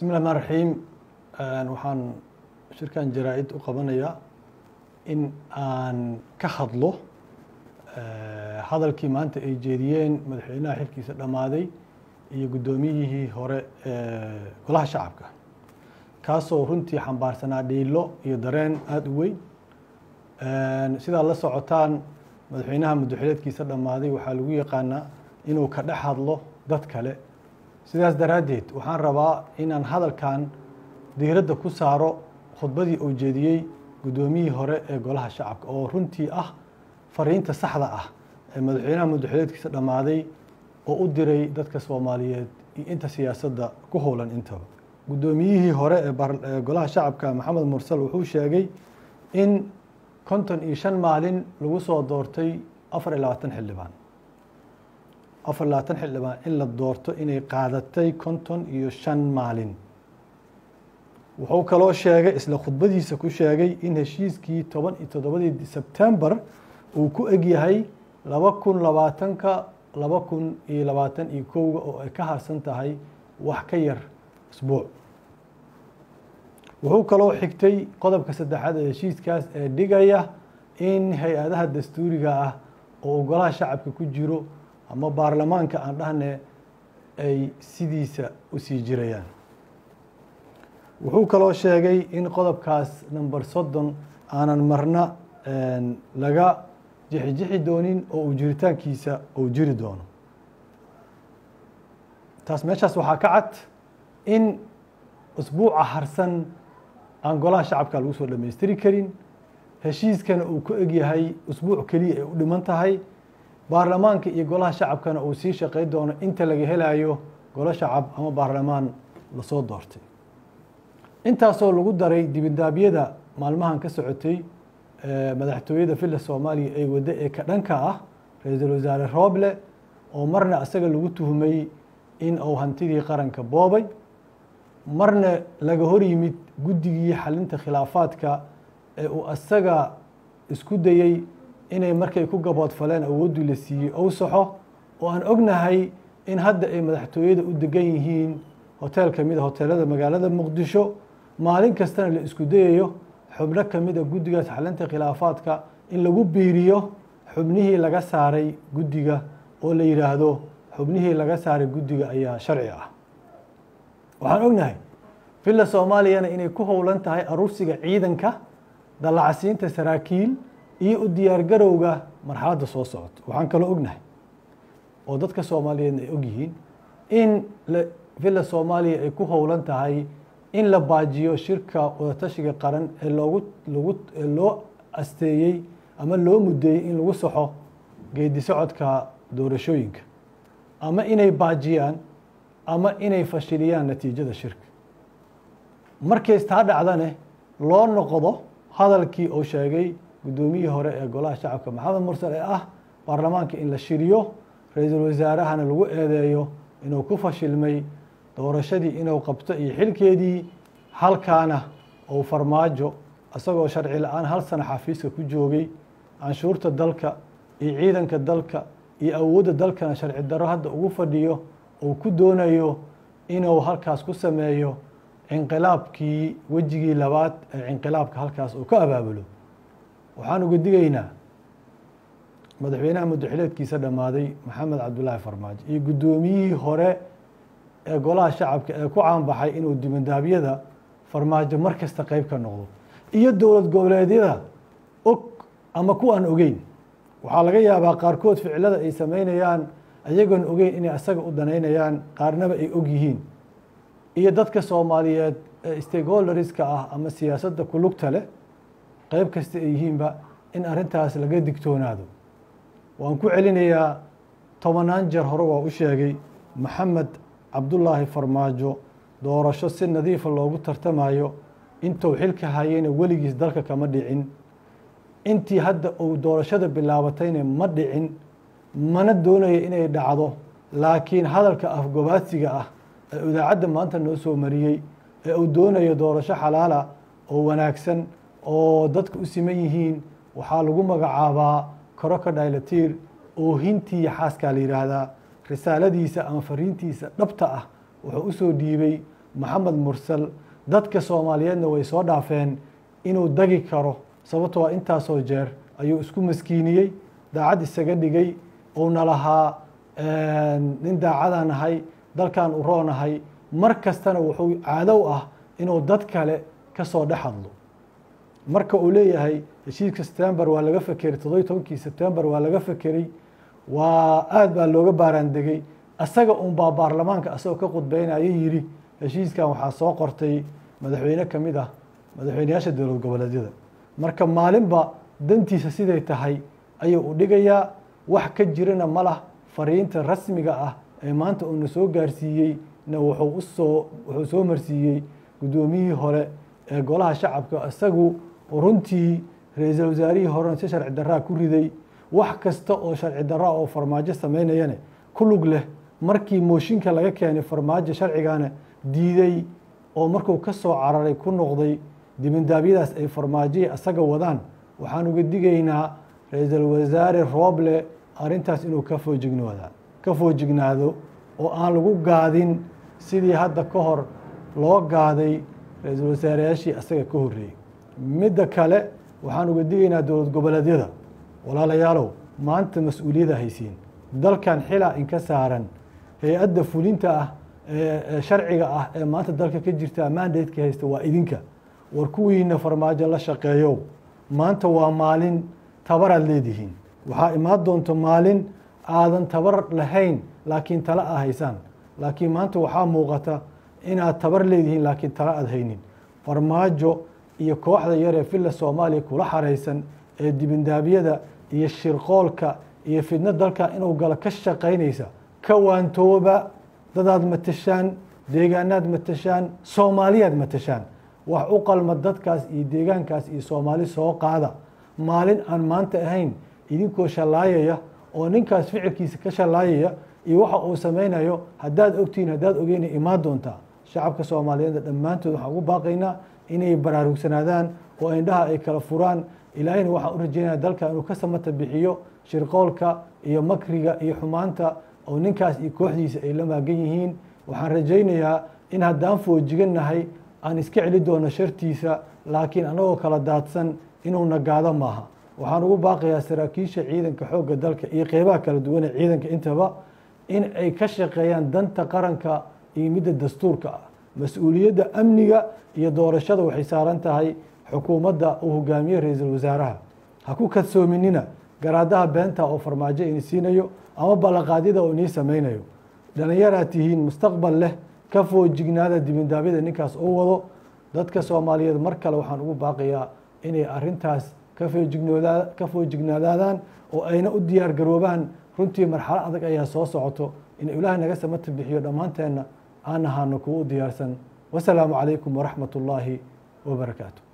بسم الله الرحمن الرحيم waxaan shirkan jaraa'id u qabanayaa in aan ka hadlo hadalkii maanta ay jeediyeen madaxweynaha xilkiisa dhamaaday iyo guddoomiyihii hore golaha shacabka kaasoo runtii xambaarsanaa dhiilo iyo dareen aada u weyn sidaa la socotaan madaxweynaha muddaxileedkiisa dhamaaday waxaa lagu yaqaanaa inuu ka dhex hadlo dad kale sidaas daraaddeed waxaan rabaa inaan hadalkan diiradda ku saaro khudbadii uu jeediyey guddoomiyihii hore ee golaha shacabka oo runtii ah fariinta saxda ah ee madaxweynaha muddaxileedkiisa dhammaaday oo u diray dadka Soomaaliyeed iyo inta siyaasadda ku howlan intaba guddoomiyihii hore ee golaha shacabka Maxamed Mursal wuxuu sheegay in 55 maalin lagu soo doortay 24 xildhibaan 24 xildhibaan in la doorto inay qaadatay 55 maalin wuxuu kaloo sheegay isla khudbadiisa ku sheegay in heshiiskii 17 Sebtembar uu ku eg yahay 2020ka 2021 oo ay ka harsan tahay wax ka yar usbuuc wuxuu kaloo xigtay qodobka saddexaad ee heshiiskaas ee dhigaya in hay-adaha dastuuriga ah oo golaha shacabka ku jiro ama baarlamaanka aan dhahne ay sidiisa u sii jirayaan wuxuu kaloo sheegay in qodobkaas number 30 aanan marna laga jixi doonin oo uu jiritaankiisa uu jiri doono taas meeshaas waxaa ka cad in usbuuca harsan aan golaha shacabka lagu soo dhammaystiri karin heshiiskana uu ku eg yahay usbuuc keliya ay u dhiman tahay baarlamaanka iyo golaha shacabkana uu sii shaqayn doono inta laga helayo golo shacab ama baarlamaan lasoo doortay intaasoo lagu daray dibindaabyada maalmahan ka socotay madaxtooyada filla Soomaaliya ay wada ee ka dhanka ah ra'iisul wasaare Roble oo marna asaga lagu tuhmay in uu hantidii qaranka boobay marna laga hor yimid guddigii xalinta khilaafaadka ee uu asaga isku dayay inay markay ku gaboodfaleen awoodii la siiyey oo saxo oo aan ognahay in hadda ay madaxtooyada u degan yihiin hotel kamid ah hoteelada magaalada Muqdisho maalin kastana la isku dayayo xubno kamid ah guddigaas xalinta khilaafaadka in lagu biiriyo xubnihii laga saaray guddiga oo la yiraahdo xubnihii laga saaray guddiga ayaa sharci ah waxaan ognahay filla Soomaaliyana inay ku howlan tahay aruursiga ciidanka dalacsiinta saraakiil iyo u diyaar garowga marxaladda soo socota waxaan kaloo ognahay oo dadka Soomaaliyeed ay og yihiin in filla Soomaaliya ay ku howlan tahay in la baajiyo shirka wadatashiga qaran ee loo asteeyay ama loo mudeeyay in lagu saxo geedi socodka doorashooyinka ama inay baajiyaan ama inay fashiliyaan natiijada shirka markay taa dhacdane loo noqdo hadalkii uu sheegay guddoomiyihii hore ee golaha shacabka Maxamed Mursal ee ah baarlamaanka in la shiriyo ra'iisul wasaarahana lagu eedeeyo inuu ku fashilmay doorashadii inuu qabto iyo xilkeedii halkaana oo farmaajo asagoo sharci la'aan hal sano xafiiska ku joogay canshuurta dalka iyo ciidanka dalka iyo awoodda dalkana sharci darro hadda ugu fadhiyo oo ku doonayo inuu halkaas ku sameeyo inqilaabkii wejigii labaad ee inqilaabka halkaas uu ka abaabulo waxaan uga digaynaa madaxweynaha muddaxileedkiisa dhammaaday Maxamed Cabdullaahi Farmaajo iyo guddoomiyihii hore ee golaha shacabka ee ku caanbaxay inuu dibindaabyada farmaajo mar kasta qayb ka noqdo iyo dowlad goboleedyada og ama ku aan ogeyn waxaa laga yaabaa qaarkood ficilada ay sameynayaan ayagoon ogeyn inay asaga u danaynayaan qaarnaba ay og yihiin iyo dadka Soomaaliyeed ee stakeholderska ah ama siyaasadda ku lugta leh qayb kasta ay yihiinba in arrintaas laga digtoonaado waan ku celinayaa 10 jeer hore waa u sheegay Maxamed Cabdullaahi Farmaajo doorasho si nadiif ah loogu tartamayo intuu xilka hayayna weligiis dalka kama dhicin intii hadda uu doorashada bilaabatayna ma dhicin mana doonayo inay dhacdo laakiin hadalka afgobaadsiga ah ee idaacadda maanta noo soo mariyey ee uu doonayo doorasho xalaala oo wanaagsan oo dadku u siman yihiin waxaa lagu magacaabaa crocodile tear oo hintii xaaska la yiraahdaa risaaladiisa ama fariintiisa dhabta ah wuxuu u soo dhiibay maxamed mursal dadka soomaaliyeedna way soo dhaafeen inuu dagi karo sababtoo intaasoo jeer ayuu isku maskiiniyey daacad isaga dhigay uuna lahaa nin daacadaan ahay dalkan u roonahay mar kastana wuxuu caadow ah inuu dad kale ka soo dhex hadlo marka uu leeyahay heshiiska September waa laga fekeray 17 September waa laga fekeray waa aad baa looga baaraan degay asaga baa baarlamaanka asagoo ka qudbeynaya yiri heshiiskan waxaa soo qortay madaxweyne ka mid ah madaxweynayaasha dowlad goboleedyada marka maalinba dantiisa siday tahay ayuu u dhigayaa wax ka jirana malah fariinta rasmiga ah ee maanta uu soo gaarsiiyey na wuxuu soo marsiiyey gudoomiyihii hore ee golaha shacabka isagu runtii ra'iisul wasaarihii hore si sharci darro ku riday wax kasta oo sharci darro oo farmaajo sameynayana ku lug leh markii mooshinka laga keenay farmaajo sharcigaana diiday oo markuu ka soo cararay ku noqday dibindaabyadaas ay farmaajo asaga wadaan waxaan uga digaynaa ra'iisul wasaare Roble arintaas inuu ka foojignaado oo aan lagu gaadin sidii hadda ka hor loo gaaday ra'iisul wasaareyaashii asaga ka horreeyay midda kale waxaan uga digaynaa dowlad goboleedyada walaalayaalow maanta mas'uuliyadda haysiin dalkan xilaa in ka saaran hay-adda fulinta ah ee sharciga ah ee maanta dalka ka jirta mandate-ka haysta waa idinka war kuwiina farmaajo la shaqeeyo maanta waa maalin tabaraad leedihiin waxaa imaan doonta maalin aadan tabar lahayn laakiin tala aad haysaan laakiin maanta waxaa muuqata inaad tabar leedihiin laakiin tala aad haynin farmaajo iyo kooxda yar ee filla Soomaaliya kula xareysan ee dibindaabyada iyo shirqoolka iyo fidna dalka inuu galo ka shaqeynaysa ka waantooba dadaad matashaan deegaanaad matashaan Soomaaliyaad matashaan wax u qalma dadkaas iyo deegaankaas iyo Soomaali soo qaada maalin aan maanta ahayn idinkoo shalaayaya oo ninkaas ficilkiisa ka shalaayaya iyo waxa uu sameynayo haddaad ogtiin haddaad ogeyn imaan doontaa shacabka Soomaaliyeed dhammaantood waxaan ugu baaqaynaa inay baraarugsanaadaan oo indhaha ay kala furaan ilaahayna waxaan u rajeynayaa dalka inuu ka samata bixiyo shirqoolka iyo makriga iyo xumaanta oo ninkaas iyo kooxdiisa ay la maagan yihiin waxaan rajeynayaa in haddaan foojiganahay aan iska celi doono shartiisa laakiin anagoo kala daadsan inuu nagaado maaha waxaan ugu baaqayaa saraakiisha ciidanka xoogga dalka iyo qeybaha kala duwan ee ciidanka intaba in ay ka shaqeeyaan danta qaranka iyo midda dastuurka ah mas-uuliyadda amniga iyo doorashada waxay saaran tahay xukuumadda uu hogaamiye ra'iisul wasaaraha ha ku kadsoominina garaadaha beenta oo farmaajo ini siinayo ama ballanqaadyada oo inii sameynayo dhalinyaraad tihiin mustaqbal leh ka foojignaada dibindaabyada ninkaas oo wado dadka Soomaaliyeed mar kale waxaan ugu baaqayaa inay arintaas ka foojignaadaan oo ayna u diyaar garoobaan runtii marxalad adag ayaa soo socoto in Ilaahay naga samata bixiyo dhammaanteena aan ahaano kuwa u diyaarsan wasalaamu calaykum waraxmatullaahi wabarakaatuh